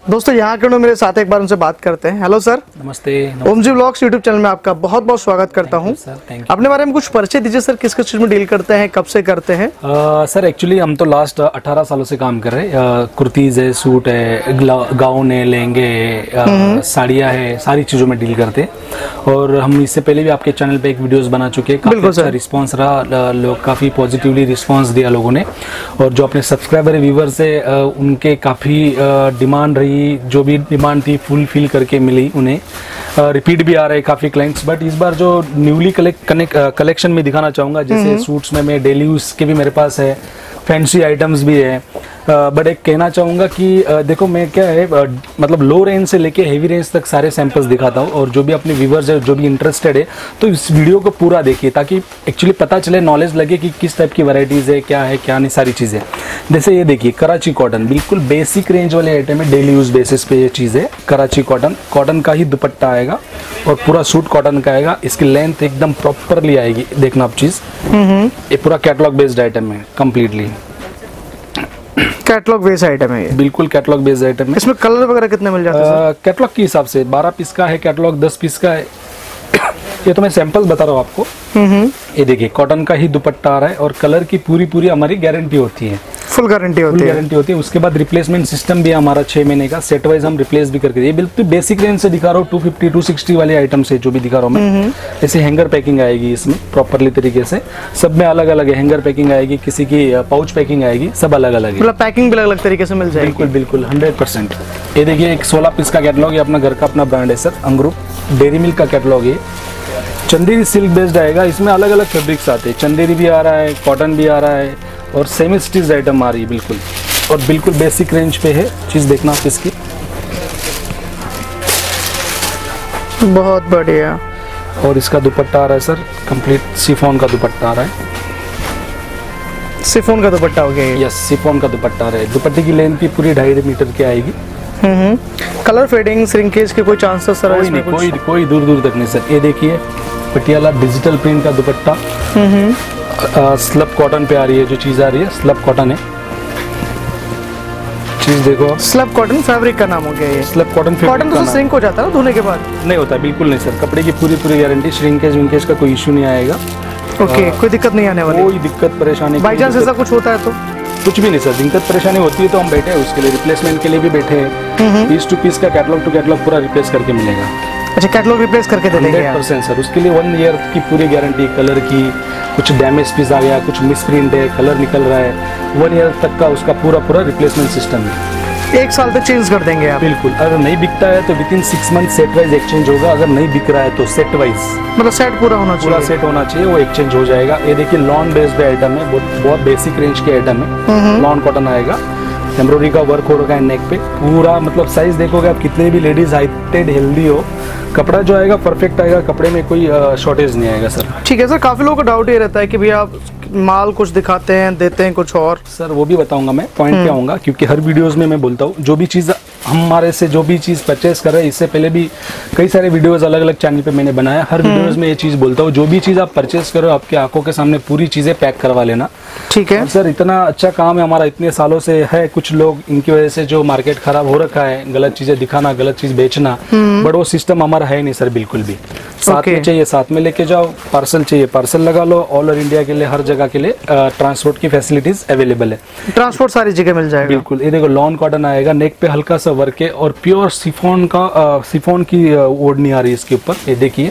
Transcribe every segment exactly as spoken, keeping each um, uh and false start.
दोस्तों यहाँ के मेरे साथ एक बार उनसे बात करते हैं। Hello sir. नमस्ते, नमस्ते। Om ji vlogs YouTube channel में आपका बहुत बहुत स्वागत करता हूँ। अपने बारे में कुछ परिचय दीजिए सर, किस किस चीज में डील करते हैं, कब से करते हैं? uh, सर एक्चुअली हम तो लास्ट अठारह सालों से काम कर रहे हैं। कुर्तीज है, सूट है, गाउन है, लहंगे है, साड़ियाँ है, सारी चीज़ों में डील करते हैं। और हम इससे पहले भी आपके चैनल पे एक वीडियोस बना चुके हैं, काफ़ी अच्छा रिस्पॉन्स रहा, लोग काफ़ी पॉजिटिवली रिस्पॉन्स दिया लोगों ने। और जो अपने सब्सक्राइबर व्यूवर्स है उनके काफ़ी डिमांड रही, जो भी डिमांड थी फुल फिल करके मिली उन्हें। रिपीट uh, भी आ रहे हैं काफ़ी क्लाइंट्स। बट इस बार जो न्यूली कलेक्ट कलेक्शन में दिखाना चाहूँगा, जैसे सूट्स में मैं डेली यूज के भी मेरे पास है, फैंसी आइटम्स भी है। बट uh, एक कहना चाहूँगा कि uh, देखो मैं क्या है uh, मतलब लो रेंज से लेके हेवी रेंज तक सारे सैंपल्स दिखाता हूँ। और जो भी अपने व्यूवर्स है, जो भी इंटरेस्टेड है, तो इस वीडियो को पूरा देखिए ताकि एक्चुअली पता चले, नॉलेज लगे कि किस टाइप की वैरायटीज़ है, क्या है क्या नहीं, सारी चीज़ें। जैसे ये देखिए कराची कॉटन, बिल्कुल बेसिक रेंज वाले आइटम है, डेली यूज बेसिस पे ये चीज़ है। कराची कॉटन, कॉटन का ही दुपट्टा आएगा और पूरा सूट कॉटन का आएगा। इसकी लेंथ एकदम प्रॉपरली आएगी, देखना आप चीज़। ये पूरा कैटलॉग बेस्ड आइटम है, कम्प्लीटली कैटलॉग बेस्ड आइटम है ये। बिल्कुल कैटलॉग बेस्ड आइटम है। इसमें कलर वगैरह कितने मिल जाते हैं? कैटलॉग के हिसाब से बारह पीस का है कैटलॉग, दस पीस का है। ये तो मैं सैंपल बता रहा हूँ आपको। ये देखिए कॉटन का ही दुपट्टा आ रहा है और कलर की पूरी पूरी हमारी गारंटी होती है, फुल गारंटी होती है। गारंटी होती है। उसके बाद रिप्लेसमेंट सिस्टम भी है हमारा छह महीने का, सेट वाइज हम रिप्लेस भी करके। ये बिल्कुल बेसिक रेंज से दिखा रहा हूँ, टू फिफ्टी टू सिक्सटी वाले आइटम से जो भी दिखा रहा हूँ मैं। ऐसे हैंगर पैकिंग आएगी इसमें प्रॉपरली तरीके से, सब में अलग अलग है। हैंगर पैकिंग आएगी, किसी की पाउच पैकिंग आएगी, सब अलग अलग है। मतलब पैकिंग भी अलग अलग तरीके से मिल जाएगी। बिल्कुल बिल्कुल हंड्रेड परसेंट। ये देखिए एक सोलह पीस का कैटलॉग, ये अपना घर का अपना ब्रांड है सर, अंग्रूप डेयरी मिल्क का कैटलॉग है। चंदेरी सिल्क बेस्ड आएगा, इसमें अलग अलग फैब्रिक्स आते हैं। चंदेरी भी आ रहा है, कॉटन भी आ रहा है और सेमी स्टिच आइटम आ रही है बिल्कुल। और बिल्कुल बेसिक रेंज पे है चीज़, देखना आप इसकी। बहुत बढ़िया। और इसका दुपट्टा आ रहा है सर, कंप्लीट शिफॉन का दुपट्टा आ रहा है। शिफॉन का दुपट्टा हो गया? यस, शिफॉन का दुपट्टा आ रहा है। दुपट्टे की लेंथ भी पूरी ढाई मीटर की आएगी। हम्म कलर फेडिंग, श्रिंकेज के कोई चांसेस सर? कोई नहीं, कोई कोई दूर दूर तक नहीं सर। ये देखिए पटियाला डिजिटल प्रिंट का दुपट्टा, स्लब कॉटन पे आ रही है। जो चीज़ आ रही है स्लब कॉटन है, चीज़ देखो। स्लब कॉटन फैब्रिक का नाम हो गया ये। स्लब कॉटन कॉटन तो श्रिंक हो जाता है ना धोने के बाद? नहीं होता, बिल्कुल नहीं सर। कपड़े की पूरी पूरी गारंटी, श्रिंकेज विंकेज का कोई इशू नहीं आएगा। ओके, कोई दिक्कत नहीं आने वाली? कोई दिक्कत परेशानी, बाई चांस ऐसा कुछ होता है तो? कुछ भी नहीं सर, दिक्कत परेशानी होती है तो हम बैठे हैं उसके लिए, रिप्लेसमेंट के लिए भी बैठे हैं। पीस टू पीस का कैटलॉग टू कैटलॉग पूरा रिप्लेस करके मिलेगा। अच्छा, कैटलॉग रिप्लेस करके दे देंगे? Hundred percent sir. उसके लिए वन ईयर की पूरी गारंटी। कलर की कुछ डैमेज पीस आ गया, कुछ मिस प्रिंट है, कलर निकल रहा है, वन ईयर तक का उसका पूरा पूरा रिप्लेसमेंट सिस्टम है। एक साल तक चेंज कर देंगे आप? बिल्कुल। अगर नहीं बिकता है तो within six month set wise exchange होगा। अगर नहीं बिक रहा है तो सेट वाइज, मतलब सेट पूरा होना चाहिए, पूरा सेट होना चाहिए, वो एक्सचेंज हो जाएगा। ये देखिए लॉन बेस्ड आइटम है, बहुत बहुत बेसिक रेंज के आइटम है। लॉन कॉटन आएगा, एम्ब्रॉयडरी का वर्क हो रखा है नेक पे पूरा। मतलब साइज देखोगे आप, कितने भी लेडीज हाइटेड हेल्दी हो, कपड़ा जो आएगा परफेक्ट आएगा, कपड़े में कोई शॉर्टेज नहीं आएगा सर। ठीक है सर। काफी लोगों का डाउट ये रहता है कि भैया आप माल कुछ दिखाते हैं, देते हैं कुछ और। सर वो भी बताऊंगा मैं, पॉइंट पे आऊंगा, क्योंकि हर वीडियोस में मैं बोलता हूँ जो भी चीज़ हमारे से जो भी चीज़ परचेस कर रहे हैं, इससे पहले भी कई सारे वीडियोस अलग अलग चैनल पे मैंने बनाया। हर वीडियोस में ये चीज़ बोलता हूँ, जो भी चीज़ आप परचेस करो आपके आंखों के सामने पूरी चीज़ें पैक करवा लेना। ठीक है सर, इतना अच्छा काम है हमारा, इतने सालों से है। कुछ लोग इनकी वजह से जो मार्केट खराब हो रखा है, गलत चीज़ें दिखाना, गलत चीज़ बेचना, बट वो सिस्टम हमारा है नहीं सर बिल्कुल भी। साथ में चाहिए साथ में लेके जाओ, पार्सल चाहिए पार्सल लगा लो। ऑल ओवर इंडिया के लिए, हर जगह के लिए ट्रांसपोर्ट की फैसिलिटीज अवेलेबल है। ट्रांसपोर्ट सारी जगह मिल जाएगा। बिल्कुल। ये देखो लॉन कॉटन आएगा, नेक पे हल्का सा वर्क है और प्योर सिफॉन का सिफॉन की ओढ़नी आ रही है इसके ऊपर। ये देखिए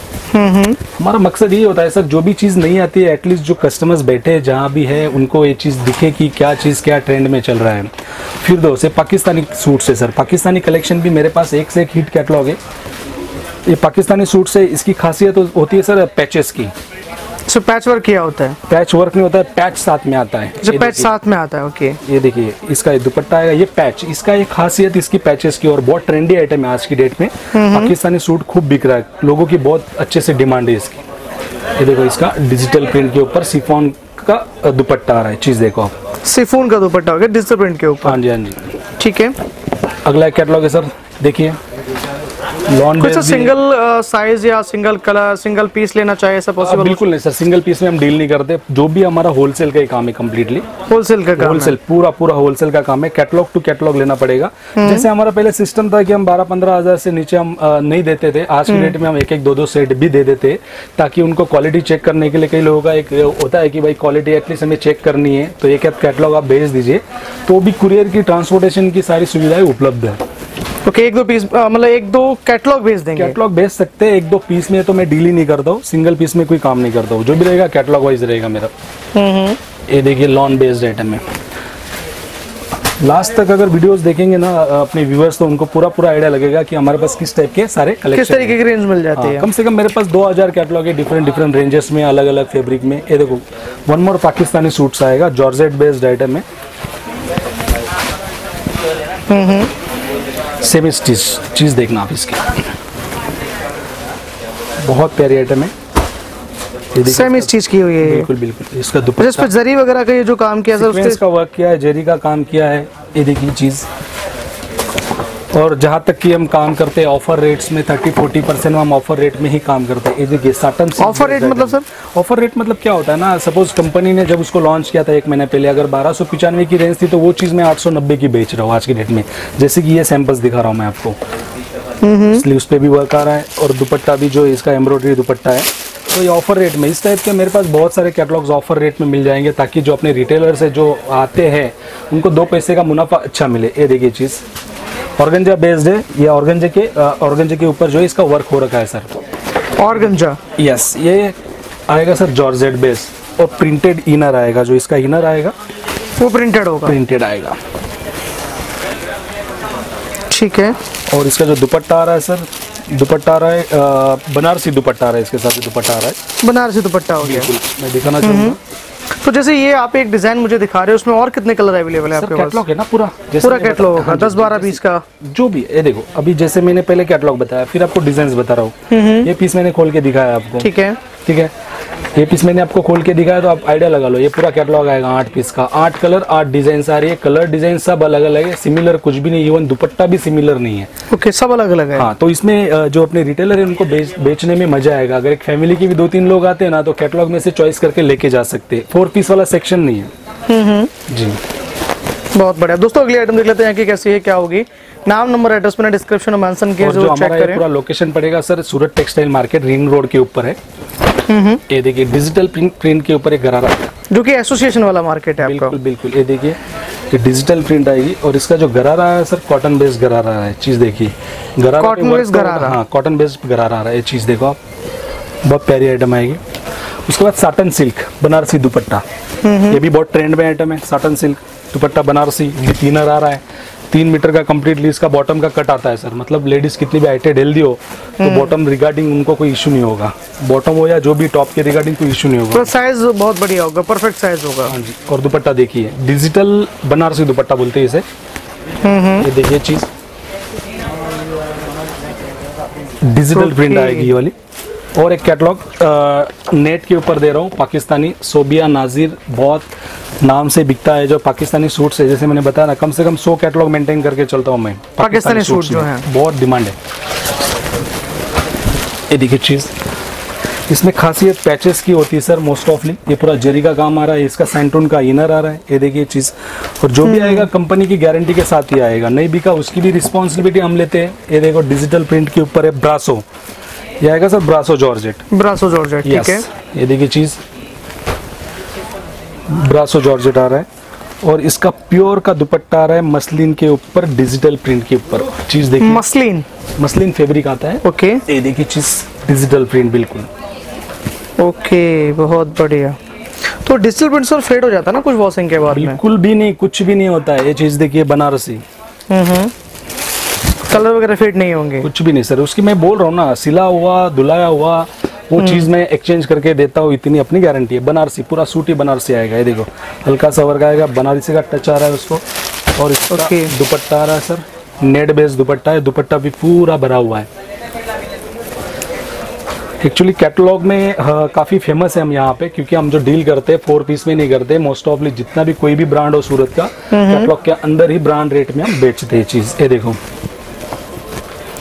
हमारा मकसद ये होता है सर, जो भी चीज़ नहीं आती है एटलीस्ट जो कस्टमर्स बैठे हैं जहाँ भी है उनको ये चीज़ दिखे कि क्या चीज़ क्या ट्रेंड में चल रहा है। फिर दो से पाकिस्तानी सूट से सर, पाकिस्तानी कलेक्शन भी मेरे पास एक से एक हिट कैटलॉग है। ये पाकिस्तानी सूट से इसकी खासियत होती है सर पैचेस की। सो पैच वर्क किया होता है? पैच वर्क नहीं होता है, पैच साथ में आता है। जो पैच साथ में आता है, ओके। ये देखिए इसका दुपट्टा आएगा, ये पैच, इसका एक खासियत इसकी पैचेस की। और बहुत ट्रेंडी आइटम है आज की डेट में। पाकिस्तानी सूट खूब बिक रहा है, लोगों की बहुत अच्छे से डिमांड है इसकी। ये देखो इसका डिजिटल प्रिंट के ऊपर शिफॉन का दुपट्टा आ रहा है, चीज देखो आप। शिफॉन का दुपट्टा हो गया डिजिटल प्रिंट के ऊपर? हाँ जी हाँ जी। ठीक है। अगला कैटलॉग है सर, देखिए लॉन कुछ सिंगल साइज या सिंगल कलर सिंगल पीस लेना चाहिए, ऐसा पॉसिबल? बिल्कुल नहीं सर, सिंगल पीस में हम डील नहीं करते। जो भी हमारा होलसेल का ही काम है, कम्प्लीटली होलसेल का काम होलसेल, पूरा पूरा होलसेल का काम है। कैटलॉग टू कैटलॉग लेना पड़ेगा। जैसे हमारा पहले सिस्टम था कि हम बारह पंद्रह हजार से नीचे हम आ, नहीं देते थे। आज की डेट में हम एक एक दो दो सेट भी दे देते, ताकि उनको क्वालिटी चेक करने के लिए, कई लोगों का एक होता है कि भाई क्वालिटी एटलीस्ट हमें चेक करनी है, तो एक कैटलॉग आप भेज दीजिए, तो भी कुरियर की ट्रांसपोर्टेशन की सारी सुविधाएं उपलब्ध है। ओके, एक दो पीस मतलब एक दो कैटलॉग भेज देंगे? कैटलॉग भेज सकते हैं। एक दो पीस में तो मैं डील ही नहीं करता हूँ, सिंगल पीस में कोई काम नहीं करता हूँ। जो भी रहेगा कैटलॉग वाइज रहेगा मेरा। ये देखिए लॉन बेस्ड आइटम है। लास्ट तक अगर वीडियोस देखेंगे ना अपने व्यूअर्स, तो उनको पूरा पूरा आइडिया लगेगा कि हमारे पास किस टाइप के सारे कलेक्शन, किस तरीके की रेंज मिल जाती है। कम से कम मेरे पास दो हज़ार कैटलॉग है, डिफरेंट डिफरेंट रेंजेस में, अलग अलग फैब्रिक में। ये देखो वन मोर पाकिस्तानी सूट्स आएगा, जॉर्जेट बेस्ड आइटम है, सेमी स्टिच चीज देखना आप इसकी, बहुत प्यारी आइटम है। सेमी स्टिच की हुई है, बिल्कुल बिल्कुल। इसका दुपट्टा, इस पे जरी वगैरह का ये जो काम किया सर, सीक्वेंस का वर्क किया है, जरी का काम किया है, ये देखिए चीज। और जहाँ तक कि हम काम करते हैं ऑफर रेट्स में, थर्टी फोर्टी परसेंट हम ऑफर रेट में ही काम करते हैं। ये देखिए साटन। ऑफर रेट मतलब सर? ऑफर रेट मतलब क्या होता है ना, सपोज कंपनी ने जब उसको लॉन्च किया था एक महीने पहले, अगर बारह सौ पिचानवे की रेंज थी, तो वो चीज़ मैं आठ सौ नब्बे की बेच रहा हूँ आज की डेट में। जैसे कि ये सैंपल्स दिखा रहा हूँ मैं आपको, स्लीव्स पे भी वर्क आ रहा है, और दुपट्टा भी जो इसका एम्ब्रॉयडरी दुपट्टा है, तो ये ऑफर रेट में। इस टाइप के मेरे पास बहुत सारे कैटलॉग्स ऑफर रेट में मिल जाएंगे, ताकि जो अपने रिटेलर से जो आते हैं उनको दो पैसे का मुनाफा अच्छा मिले। ये देखिए चीज़ ऑर्गेंजा बेस्ड है, ये ऑर्गेंजे के ऑर्गेंजे के ऊपर जो है इसका वर्क हो रखा है सर। ऑर्गेंजा? यस, ये आएगा सर जॉर्जेट बेस, और प्रिंटेड इनर आएगा, जो इसका इनर आएगा वो प्रिंटेड होगा, प्रिंटेड आएगा, ठीक है। और इसका जो दुपट्टा आ रहा है सर, दुपट्टा आ रहा है अ, बनारसी दुपट्टा आ रहा है, इसके साथ दुपट्टा आ रहा है बनारसी दुपट्टा हो गया। बिल्कुल, मैं दिखाना चाहूँगा। तो जैसे ये आप एक डिजाइन मुझे दिखा रहे हो, उसमें और कितने कलर अवेलेबल है आपके पास? कैटलॉग है ना पूरा, पूरा कैटलॉग होगा, दस बारह पीस का जो भी। ये देखो अभी जैसे मैंने पहले कैटलॉग बताया, फिर आपको डिजाइन बता रहा हूँ। ये पीस मैंने खोल के दिखाया आपको, ठीक है ठीक है। ये पीस मैंने आपको खोल के दिखाया, तो आप आइडिया लगा लो। ये पूरा कैटलॉग आएगा आठ पीस का, आठ कलर, आठ डिजाइन आ रही है। कलर डिजाइन सब अलग अलग है, सिमिलर कुछ भी नहीं, इवन दुपट्टा भी सिमिलर नहीं है। ओके, सब अलग अलग है। हाँ, तो इसमें अ, जो अपने रिटेलर है उनको बेच, बेचने में मजा आएगा। अगर एक फैमिली के भी दो तीन लोग आते हैं ना, तो कैटलॉग में से चॉइस करके लेके जा सकते हैं। फोर पीस वाला सेक्शन नहीं है जी। बहुत बढ़िया दोस्तों, अगली आइटम देख लेते हैं कि कैसी है, क्या होगी। नाम नंबर एड्रेस मैंने डिस्क्रिप्शन में मेंशन किया, जो चेक करें। पूरा लोकेशन पड़ेगा sir Surat textile market, ring road के ऊपर है। ये देखिए डिजिटल प्रिंट प्रिंट के ऊपर एक गरारा, जो कि एसोसिएशन वाला मार्केट है आपका। बिल्कुल बिल्कुल। ये देखिए ये डिजिटल प्रिंट आएगी, और इसका जो गरारा है सर, कॉटन बेस्ड गरारा है। चीज देखिए, गरारा कॉटन बेस्ड गरारा, हाँ कॉटन बेस्ड गरारा आ रहा है। ये चीज देखो आप, बहुत प्यारी आइटम आएगी। उसके बाद साटन सिल्क बनारसी दुपट्टा, ये भी बहुत ट्रेंड में आइटम है। साटन सिल्क दुपट्टा बनारसी, ये तीनर आ रहा है, तीन मीटर का कम्प्लीटली इसका बॉटम का कट आता है सर। मतलब लेडीज कितनी भी हाइटेड हेल्दी हो, तो बॉटम रिगार्डिंग उनको कोई इशू नहीं होगा, बॉटम हो या जो भी टॉप के रिगार्डिंग कोई इशू नहीं होगा। तो साइज बहुत बढ़िया होगा, परफेक्ट साइज होगा। हाँ जी। और दुपट्टा देखिए, डिजिटल बनारसी दुपट्टा बोलते हैं इसे। ये देखिए चीज, डिजिटल प्रिंट आएगी ये वाली। और एक कैटलॉग नेट के ऊपर दे रहा हूँ, पाकिस्तानी सोबिया नाजिर, बहुत नाम से बिकता है जो पाकिस्तानी सूट्स है। जैसे मैंने बताया ना, कम से कम सौ कैटलॉग मेंटेन करके चलता हूँ मैं। पाकिस्तानी सूट जो है बहुत डिमांड है। ये देखिए चीज, इसमें खासियत पैचेस की होती है सर मोस्ट ऑफली। ये पूरा जरी का काम आ रहा है, इसका सैंटून का इनर आ रहा है। ये देखिए चीज, और जो भी आएगा कंपनी की गारंटी के साथ ही आएगा, नहीं बिका उसकी भी रिस्पॉन्सिबिलिटी हम लेते हैं। ये देखो डिजिटल प्रिंट के ऊपर है, ब्रासो, ये आएगा sir brasso georgette. Brasso georgette, ठीक है। ये देखिए चीज, ब्रासो जॉर्जेट आ रहा है, और इसका प्योर का दुपट्टा आ रहा है मसलिन के ऊपर, डिजिटल प्रिंट के ऊपर। चीज देखिए, मसलिन मसलिन फैब्रिक आता है। ओके, ये देखिए चीज, डिजिटल प्रिंट बिल्कुल। ओके, बहुत बढ़िया। तो डिजिटल प्रिंट सर फेड हो जाता है ना कुछ वॉशिंग के बाद में? बिल्कुल भी नहीं, कुछ भी नहीं होता है। ये चीज देखिए बनारसी, हम्म, कलर वगैरह फेड नहीं होंगे? कुछ भी नहीं सर। उसकी मैं बोल रहा हूँ ना, सिला हुआ धुलाया हुआ वो चीज मैं एक्सचेंज करके देता हूँ, इतनी अपनी गारंटी है। बनारसी, पूरा सूट ही बनारसी आएगा। ये देखो हल्का सा वर्क आएगा, बनारसी का टच आ रहा है उसको। और इसका okay. दुपट्टा आ रहा है सर, नेट बेस्ड दुपट्टा है, दुपट्टा भी पूरा भरा हुआ है। एक्चुअली कैटलॉग में हाँ, काफ़ी फेमस है हम यहाँ पे, क्योंकि हम जो डील करते हैं फोर पीस में नहीं करते। मोस्ट ऑफली जितना भी कोई भी ब्रांड हो सूरत का, कैटलॉग के अंदर ही ब्रांड रेट में हम बेचते हैं चीज़। ये देखो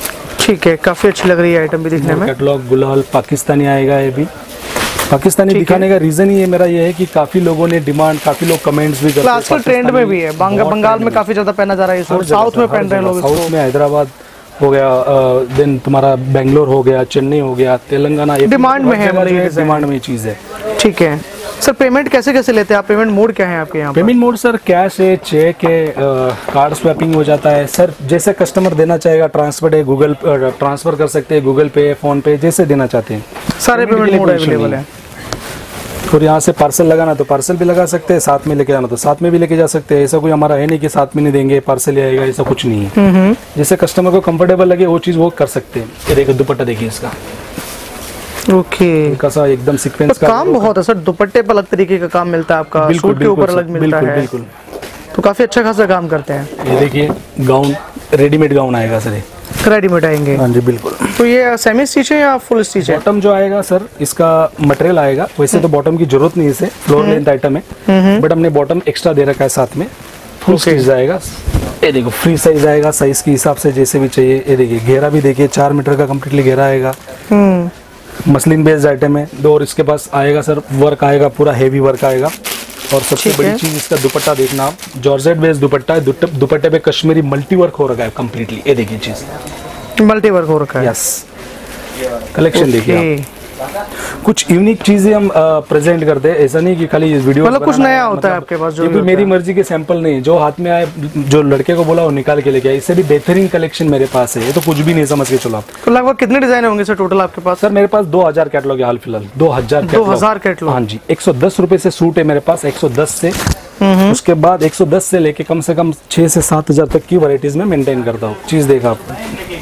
ठीक है, काफी अच्छी लग रही है आइटम भी दिखने में। कैटलॉग गुलाल पाकिस्तानी आएगा ये भी। पाकिस्तानी दिखाने का रीजन ही है मेरा ये है कि काफी लोगों ने डिमांड, काफी लोग कमेंट्स भी करते हैं। आजकल ट्रेंड में भी है, बंगाल में काफी ज्यादा पहना जा रहा है सूट, साउथ में पहन रहे हैं लोग इसको। साउथ में हैदराबाद हो गया, देन तुम्हारा बेंगलोर हो गया, चेन्नई हो गया, तेलंगाना, ये डिमांड में है, डिमांड में चीज है। ठीक है सर, पेमेंट कैसे कैसे लेते हैं आप? पेमेंट मोड क्या है आपके यहाँ? पेमेंट मोड सर कैश है, चेक है, कार्ड स्वैपिंग हो जाता है सर। जैसे कस्टमर देना चाहेगा, ट्रांसफर है, गूगल ट्रांसफर कर सकते हैं, गूगल पे, फोन पे, जैसे देना चाहते हैं सारे पेमेंट मोड अवेलेबल है। और यहाँ से पार्सल लगाना तो पार्सल भी लगा सकते हैं, साथ में लेके जाना तो साथ में भी लेके जा सकते हैं। ऐसा कोई हमारा है नहीं कि साथ में नहीं देंगे पार्सल ही आएगा, ऐसा कुछ नहीं है। जैसे कस्टमर को कंफर्टेबल लगे वो चीज़ वो कर सकते हैं। ये देखो दुपट्टा देखिए इसका, ओके कैसा एकदम सीक्वेंस का काम बहुत है सर। दुपट्टे पर अलग तरीके का काम मिलता है आपका, सूट के ऊपर अलग मिलता है, बिल्कुल। तो काफी अच्छा खासा काम करते हैं। ये देखिए गाउन, रेडीमेड गाउन आएगा सर, ये रेडीमेड आएंगे। हाँ जी बिल्कुल। तो ये सेमी स्टिच है या फुल स्टिच है? बॉटम जो आएगा सर, इसका मटेरियल आएगा, वैसे तो बॉटम की जरूरत नहीं है, इसे फ्लोर लेंथ आइटम है, बट हमने बॉटम एक्स्ट्रा दे रखा है साथ में। फुल स्टिच आएगा, ये देखो फ्री साइज आएगा, साइज के हिसाब से जैसे भी चाहिए। ये देखिए घेरा भी देखिए, चार मीटर का कम्प्लीटली घेरा आएगा। मसलिन बेस्ड आइटम है दो, और इसके पास आएगा सर वर्क आएगा, पूरा हेवी वर्क आएगा। और सबसे बड़ी चीज इसका दुपट्टा देखना आप, जॉर्जेट बेस्ड दुपट्टा है, दुपट्टे पे कश्मीरी मल्टी वर्क हो रखा है कम्प्लीटली। ये देखिए चीज मल्टी वर्क हो रखा है। यस, कलेक्शन देखिए आप। कुछ यूनिक चीजें हम प्रेजेंट करते हैं, ऐसा नहीं कि खाली वीडियो मतलब कुछ नया होता है आपके पास। जो भी मेरी मर्जी के सैंपल नहीं, जो हाथ में आए, जो लड़के को बोला वो निकाल के लेके आए। इससे भी बेहतरीन कलेक्शन मेरे पास है, ये तो कुछ भी नहीं समझ के चलो आप। तो लगभग कितने डिजाइन होंगे सर टोटल आपके पास? सर मेरे पास दो हजार कैटलॉग है हाल फिलहाल, दो हजार दो हजार कैटलॉग। हाँ जी, एक सौ दस रुपए से सूट है मेरे पास, एक सौ दस से। उसके बाद एक सौ दस से लेके कम से कम छह से सात हजार तक की वैरायटीज में मेंटेन करता हूँ। चीज देखा आप,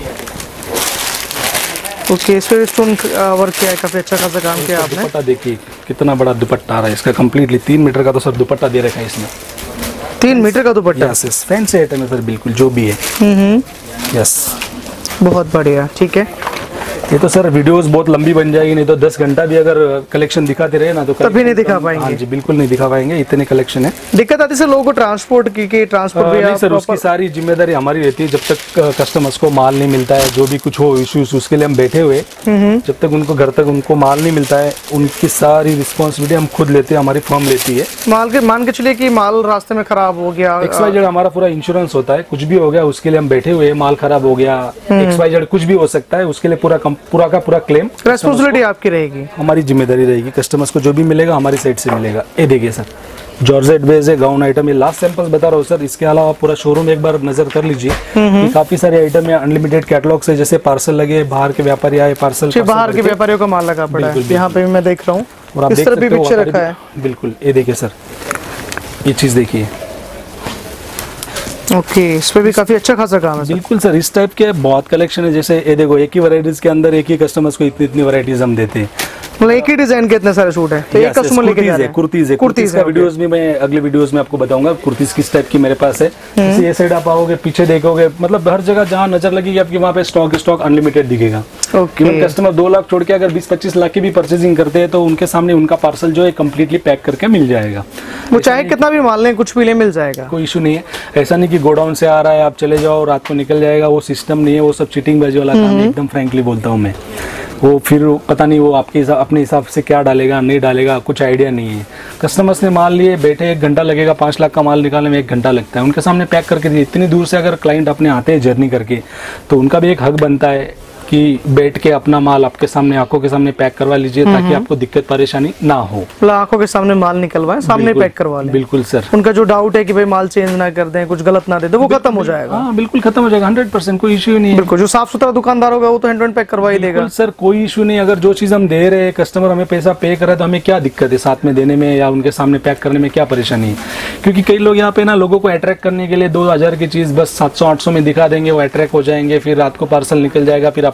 ओके, इस पे स्टोन वर्क किया है, काफी अच्छा खासा काम किया आपने। दुपट्टा देखिए कितना बड़ा दुपट्टा आ रहा है इसका, कंप्लीटली तीन मीटर का तो सर दुपट्टा दे रखा है इसमें। तीन मीटर का दुपट्टा? यस, फैंसी आइटम है सर बिल्कुल, जो भी है। यस, बहुत बढ़िया। ठीक है, ये तो सर वीडियोस बहुत लंबी बन जाएगी, नहीं तो दस घंटा भी अगर कलेक्शन दिखाते रहे ना तो तभी नहीं दिखा पाएंगे। हाँ जी बिल्कुल नहीं दिखा पाएंगे, इतने कलेक्शन है। दिक्कत आती है सर लोगों को ट्रांसपोर्ट की, कि ट्रांसपोर्ट भी नहीं सर, उसकी सारी जिम्मेदारी हमारी रहती है। जब तक कस्टमर्स को माल नहीं मिलता है, जो भी कुछ हो इश्यूज, उसके लिए हम बैठे हुए, जब तक उनको घर तक उनको माल नहीं मिलता है, उनकी सारी रिस्पॉन्सिबिलिटी हम खुद लेते हैं, हमारी फर्म लेती है। माल के मान के चलिए कि माल रास्ते में खराब हो गया, एक्स वाई जेड हमारा पूरा इंश्योरेंस होता है, कुछ भी हो गया उसके लिए हम बैठे हुए, माल खराब हो गया, एक्स वाई जेड कुछ भी हो सकता है, उसके लिए पूरा पूरा का पूरा रेस्पॉन्सिबिलिटी आपकी रहेगी, हमारी जिम्मेदारी रहेगी। कस्टमर्स को जो भी मिलेगा हमारी साइड से मिलेगा। ये देखिए सर, जॉर्जेट बेस है, गाउन आइटम है। लास्ट सैंपल्स बता रहा हूँ सर, इसके अलावा पूरा शोरूम एक बार नजर कर लीजिए, काफी सारे आइटम है, अनलिमिटेड कैटलॉग से। जैसे पार्सल लगे, बाहर के व्यापारी आए, पार्सल बाहर के व्यापारियों का माल लगा पड़ा है, यहाँ पे मैं देख रहा हूँ, और आप इस तरह भी पिक्चर रखा है। बिल्कुल, ये देखिए सर, ये चीज देखिए। ओके, इस पे भी काफी अच्छा खासा काम है। बिल्कुल सर, इस टाइप के बहुत कलेक्शन है। जैसे ये देखो, एक ही वैरायटीज के अंदर एक ही कस्टमर्स को इतनी इतनी वैरायटीज हम देते हैं। मतलब एक ही डिजाइन के इतने सारे सूट है, तो एक कस्टमर लेके जा रहे हैं। कुर्तीज है, कुर्तीज का वीडियोस में मैं अगले वीडियोस में आपको बताऊंगा कुर्तीज किस टाइप की मेरे पास है। जैसे ये साइड आप आओगे, पीछे देखोगे, मतलब हर जगह जहाँ नजर लगेगी आपकी वहाँ पे स्टॉक स्टॉक अनलिमिटेड दिखेगा। ओके, कस्टमर दो लाख छोड़ के अगर बीस पच्चीस लाख की भी परचेजिंग करते हैं तो उनके सामने उनका पार्सल जो है कम्प्लीटली पैक करके मिल जाएगा। वो चाहे कितना भी माल लें, कुछ भी ले, मिल जाएगा, कोई इशू नहीं है। ऐसा नहीं कि गोडाउन से आ रहा है आप चले जाओ रात को निकल जाएगा, वो सिस्टम नहीं है, वो सब चीटिंग बाजी वाला काम है, एकदम फ्रैंकली बोलता हूँ मैं। वो फिर पता नहीं वो आपके अपने हिसाब से क्या डालेगा नहीं डालेगा, कुछ आइडिया नहीं है। कस्टमर्स ने माल लिए, बैठे एक घंटा लगेगा, पाँच लाख का माल निकालने में एक घंटा लगता है, उनके सामने पैक करके दिए। इतनी दूर से अगर क्लाइंट अपने आते हैं जर्नी करके, तो उनका भी एक हक बनता है कि बैठ के अपना माल आपके सामने, आंखों के सामने पैक करवा लीजिए, ताकि आपको दिक्कत परेशानी ना हो। आंखों के सामने माल निकलवाएं, सामने पैक करवा लें। बिल्कुल सर, उनका जो डाउट है कि भाई माल चेंज ना कर दें, कुछ गलत ना दे दे, वो खत्म हो जाएगा। हाँ बिल्कुल खत्म हो जाएगा, हंड्रेड परसेंट कोई इशू नहीं है। बिल्कुल, जो साफ सुथरा दुकानदार होगा वो तो हैंड टू हैंड पैक करवा ही देगा। सर कोई इशू नहीं, अगर जो चीज हम दे रहे हैं, कस्टमर हमें पैसा पे कर रहा है, तो हमें क्या दिक्कत है साथ में देने में या उनके सामने पैक करने में, क्या परेशानी है? क्योंकि कई लोग यहाँ पे ना लोगों को अट्रैक्ट करने के लिए दो हजार की चीज बस सात सौ आठ सौ में दिखा देंगे, वो अट्रैक्ट हो जाएंगे, फिर रात को पार्सल निकल जाएगा, फिर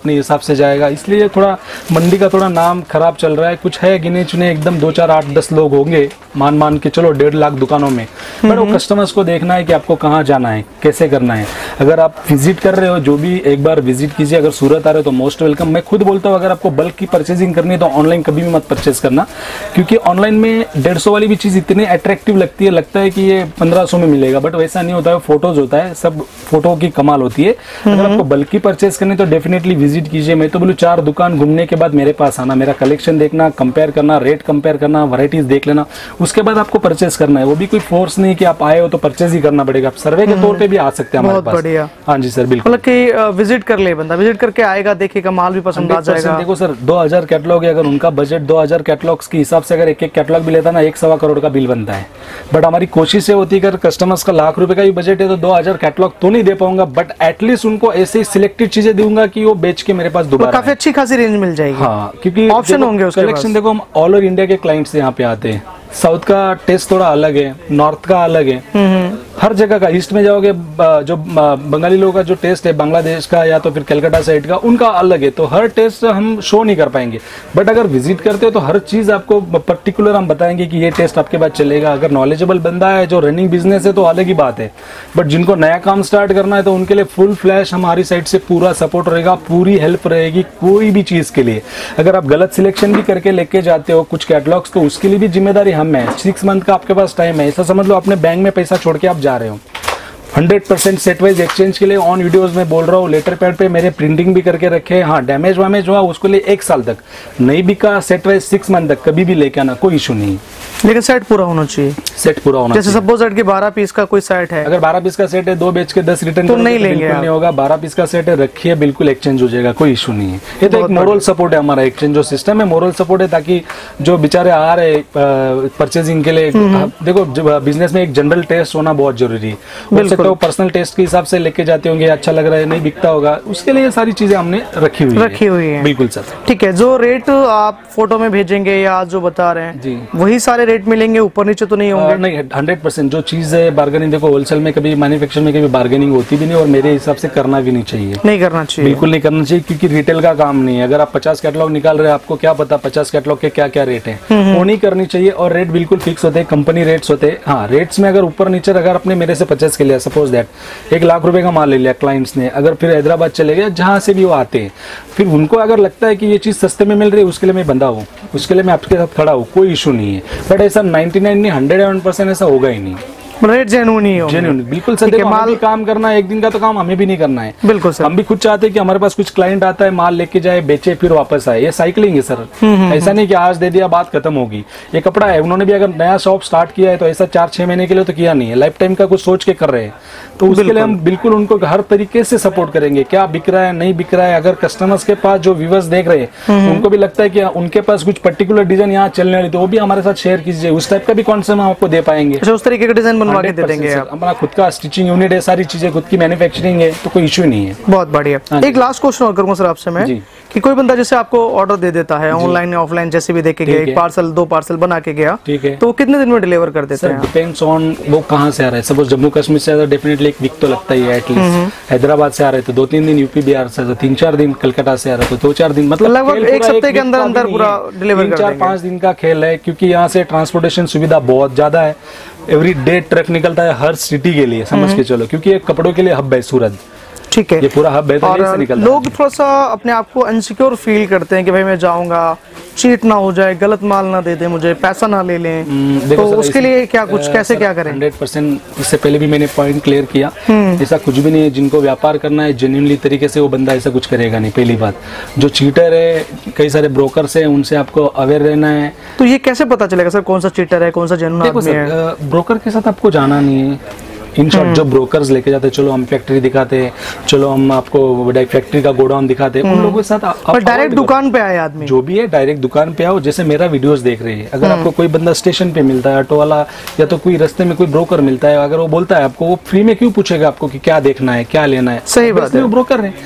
अपने हिसाब से जाएगा, इसलिए थोड़ा मंडी का थोड़ा नाम खराब चल रहा है। कुछ है गिने चुने एकदम दो चार आठ दस लोग होंगे मान मान के चलो डेढ़ लाख दुकानों में, पर वो कस्टमर्स को देखना है कि आपको कहाँ जाना है, कैसे करना है। अगर आप विजिट कर रहे हो, जो भी एक बार विजिट कीजिए। अगर सूरत आ रहे हो तो मोस्ट वेलकम। मैं खुद बोलता हूँ अगर आपको बल्क की परचेजिंग करनी है तो ऑनलाइन कभी भी मत परचेज करना, क्योंकि ऑनलाइन में डेढ़ सौ वाली भी चीज़ इतनी अट्रैक्टिव लगती है, लगता है कि ये पंद्रह सौ में मिलेगा, बट वैसा नहीं होता है। फोटोज होता है, सब फोटो की कमाल होती है। अगर आपको बल्क की परचेज करनी तो डेफिनेटली विजिट कीजिए। मैं तो बोलूँ चार दुकान घूमने के बाद मेरे पास आना, मेरा कलेक्शन देखना, कंपेयर करना, रेट कंपेयर करना, वैरायटीज देख लेना, उसके बाद आपको परचेज करना है। वो भी कोई फोर्स नहीं कि आप आए हो तो परचेज ही करना पड़ेगा, आप सर्वे के तौर पे भी आ सकते हैं हमारे पास। बढ़िया। हाँ जी सर, बिल्कुल। मतलब कि विजिट कर ले बंदा, विजिट करके आएगा, देखेगा, माल भी पसंद आ जाएगा। देखो सर, दो हज़ार कैटलॉग है, अगर उनका बजट दो हज़ार कैटलॉग्स के हिसाब से अगर एक एक कैटलॉग भी लेता ना, एक सवा करोड़ का बिल बनता है। बट हमारी कोशिश ये होती है अगर कस्टमर्स का लाख रुपए का भी बजट है तो दो हज़ार कैटलॉग तो नहीं दे पाऊंगा, बट एटलीस्ट उनको ऐसे सिलेक्टेड चीजें दूंगा कि वो बेच के मेरे पास दोबारा काफी अच्छी खासी रेंज मिल जाएगी। हाँ, क्योंकि ऑप्शन होंगे उसके कलेक्शन देखो, हम ऑल ओवर इंडिया के क्लाइंट्स यहाँ पे आते हैं। साउथ का टेस्ट थोड़ा अलग है, नॉर्थ का अलग है, हर जगह का। ईस्ट में जाओगे जो बंगाली लोगों का जो टेस्ट है, बांग्लादेश का या तो फिर कलकत्ता साइड का, उनका अलग है। तो हर टेस्ट हम शो नहीं कर पाएंगे, बट अगर विजिट करते हो तो हर चीज आपको पर्टिकुलर हम बताएंगे कि ये टेस्ट आपके पास चलेगा। अगर नॉलेजेबल बंदा है जो रनिंग बिजनेस है तो अलग ही बात है, बट जिनको नया काम स्टार्ट करना है तो उनके लिए फुल फ्लैश हमारी साइड से पूरा सपोर्ट रहेगा, पूरी हेल्प रहेगी कोई भी चीज के लिए। अगर आप गलत सिलेक्शन भी करके लेके जाते हो कुछ कैटलॉग्स तो उसके लिए भी जिम्मेदारी हम है। सिक्स मंथ का आपके पास टाइम है, ऐसा समझ लो अपने बैंक में पैसा छोड़ के आप जा रहे हो। Hundred percent set wise exchange के लिए ऑन वीडियोस में बोल रहा हूँ, लेटर पैड पे मेरे प्रिंटिंग भी करके रखे। हाँ, डैमेज वामेज हुआ उसके लिए एक साल तक, नहीं बिका सेट वाइज सिक्स मंथ तक कभी भी लेके आना, कोई इशू नहीं। लेकिन सेट पूरा होना चाहिए, सेट पूरा होना जैसे सपोज सेट के बारह पीस का कोई सेट है, अगर बारह पीस का सेट है, दो बेच के दस रिटर्न तो नहीं लेंगे, नहीं होगा। बारह पीस का सेट है, रखिए, बिल्कुल एक्सचेंज हो जाएगा, कोई इशू नहीं है। ये तो एक मोरल सपोर्ट है हमारा, एक्सचेंज जो सिस्टम है मोरल सपोर्ट है, ताकि जो बेचारे आ रहे परचेजिंग के लिए, देखो बिजनेस में एक जनरल टेस्ट होना बहुत जरूरी है। हो सकता है पर्सनल टेस्ट के हिसाब से लेके जाते होंगे, अच्छा लग रहा है, नहीं बिकता होगा, उसके लिए सारी चीजें हमने रखी हुई रखी हुई है। बिल्कुल सर, ठीक है। जो रेट आप फोटो में भेजेंगे या आज जो बता रहे हैं जी, वही सारे रेट मिलेंगे, ऊपर नीचे तो नहीं होंगे? नहीं, हंड्रेड परसेंट जो चीज है बार्गेनिंग, देखो होलसेल में कभी मैन्युफैक्चर में कभी बार्गेनिंग होती भी नहीं, और मेरे हिसाब से करना भी नहीं चाहिए, नहीं करना चाहिए, बिल्कुल नहीं करना चाहिए, क्योंकि रिटेल का काम नहीं है। अगर आप पचास कैटलॉग निकाल रहे हैं, आपको क्या पता पचास कैटलॉग के क्या क्या रेट है, वो नहीं करनी चाहिए। और रेट बिल्कुल फिक्स होते हैं, कंपनी रेट्स होते हैं। हाँ, रेट्स में अगर ऊपर नीचे, अगर आपने मेरे से पचास के लिया, सपोज दैट एक लाख रुपए का माल ले लिया क्लाइंट्स ने, अगर फिर हैदराबाद चले गए, जहां से भी वो आते हैं, फिर उनको अगर लगता है कि ये चीज सस्ते में मिल रही है, उसके लिए मैं बंदा हूँ, उसके लिए मैं आपके साथ खड़ा हूँ, कोई इशू नहीं है। बट ऐसा नाइनटी नाइन नहीं, हंड्रेड परसेंट ऐसा होगा ही नहीं। रेट जेन्युइन ही हो, जेन्युइन बिल्कुल सर। देखो, हमें भी काम करना है, एक दिन का तो काम हमें भी नहीं करना है, बिल्कुल सर। हम भी खुद चाहते हैं कि हमारे पास कुछ क्लाइंट आता है, माल लेके जाए, बेचे, फिर वापस आए। ये साइकिलिंग है सर, ऐसा नहीं कि आज दे दिया बात खत्म होगी। ये कपड़ा है, उन्होंने भी अगर नया शॉप स्टार्ट किया है तो ऐसा चार छह महीने के लिए तो किया नहीं है, लाइफ टाइम का कुछ सोच के कर रहे हैं। तो उसके लिए हम बिल्कुल उनको हर तरीके से सपोर्ट करेंगे, क्या बिक रहा है, नहीं बिक रहा है। अगर कस्टमर्स के पास जो व्यूअर्स देख रहे हैं उनको भी लगता है कि उनके पास कुछ पर्टिकुलर डिजाइन यहाँ चलने वाली, तो वो भी हमारे साथ शेयर कीजिए, उस टाइप का भी कॉन्सेप्ट हम आपको दे पाएंगे। उस तरीके का डिजाइन बनवा के दे देंगे। हमारा खुद का स्टिचिंग यूनिट है, सारी चीजें खुद की मैन्युफैक्चरिंग है, तो कोई इशू नहीं है। बहुत बढ़िया। एक लास्ट क्वेश्चन और करूंगा सर आपसे मैं, कि कोई बंदा जैसे आपको ऑर्डर दे देता है, ऑनलाइन या ऑफलाइन जैसे भी देके गया, एक पार्सल दो पार्सल बना के गया, ठीक है, तो कितने दिन में डिलीवर कर देते हैं? डिपेंड्स ऑन वो कहाँ से आ रहा है। सपोज जम्मू कश्मीर से तो डेफिनेटली एक वीक तो लगता ही है एटलीस्ट। हैदराबाद से आ रहे तो दो तीन दिन, यूपी बिहार से तो तीन चार दिन, कलकत्ता से आ रहे तो दो चार दिन, मतलब लगभग एक हफ्ते के अंदर अंदर पूरा डिलीवर कर देंगे। चार पांच दिन का खेल है, क्योंकि यहाँ से ट्रांसपोर्टेशन सुविधा बहुत ज्यादा है। एवरी डे ट्रक निकलता है हर सिटी के लिए, समझ के चलो, क्योंकि ये कपड़ों के लिए हब है सूरत। ठीक है, ये पूरा हब है, तो और लोग थोड़ा सा अपने आप को अनसिक्योर फील करते हैं कि भाई मैं जाऊंगा, चीट ना हो जाए, गलत माल ना दे दे मुझे, पैसा ना ले लें, तो उसके लिए क्या कुछ कैसे क्या करें? हंड्रेड परसेंट इससे पहले भी मैंने पॉइंट क्लियर किया, ऐसा कुछ भी नहीं है। जिनको व्यापार करना है जेन्युइनली तरीके से, वो बंदा ऐसा कुछ करेगा नहीं। पहली बात, जो चीटर है, कई सारे ब्रोकर्स हैं, उनसे आपको अवेयर रहना है। तो ये कैसे पता चलेगा सर कौन सा चीटर है, कौन सा जेन्युइन आदमी है? ब्रोकर के साथ आपको जाना नहीं है। इन शॉर्ट, जो ब्रोकर्स लेके जाते हैं, चलो हम फैक्ट्री दिखाते हैं, चलो हम आपको फैक्ट्री का गोडाउन दिखाते हैं, उन लोगों के साथ आप डायरेक्ट दुकान पे आए आदमी, जो भी है डायरेक्ट दुकान पे आओ। जैसे मेरा वीडियोस देख रहे हैं, अगर आपको कोई बंदा स्टेशन पे मिलता है, ऑटो वाला, या तो कोई रास्ते में कोई ब्रोकर मिलता है, अगर वो बोलता है आपको, वो फ्री में क्यों पूछेगा आपको कि क्या देखना है, क्या लेना है? सही बात है, वो ब्रोकर है।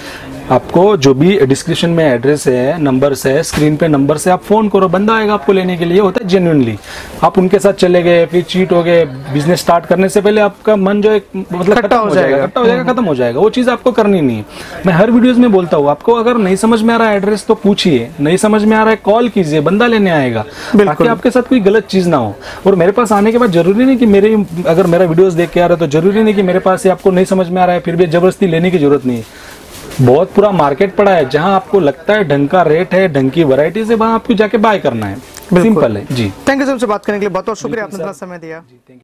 आपको जो भी डिस्क्रिप्शन में एड्रेस है, नंबर्स है, स्क्रीन पे नंबर से आप फोन करो, बंदा आएगा आपको लेने के लिए। होता है जेन्युइनली, आप उनके साथ चले गए, फिर चीट हो गए, बिजनेस स्टार्ट करने से पहले आपका मन जो है मतलब खत्म हो जाएगा, खट्टा हो जाएगा, खत्म हो जाएगा। वो चीज़ आपको करनी नहीं है। मैं हर वीडियोस में बोलता हूँ, आपको अगर नहीं समझ में आ रहा है एड्रेस तो पूछिए, नहीं समझ में आ रहा है कॉल कीजिए, बंदा लेने आएगा, ताकि आपके साथ कोई गलत चीज़ ना हो। और मेरे पास आने के बाद जरूरी नहीं कि मेरे अगर मेरा वीडियोस देख के आ रहा है तो जरूरी नहीं कि मेरे पास से आपको नहीं समझ में आ रहा है फिर भी जबरदस्ती लेने की जरूरत नहीं है। बहुत पूरा मार्केट पड़ा है, जहां आपको लगता है ढंग का रेट है, ढंग की वैरायटी है, वहां आपको जाके बाय करना है। सिंपल है जी। थैंक यू सर, बात करने के लिए बहुत बहुत शुक्रिया, आपने इतना समय दिया।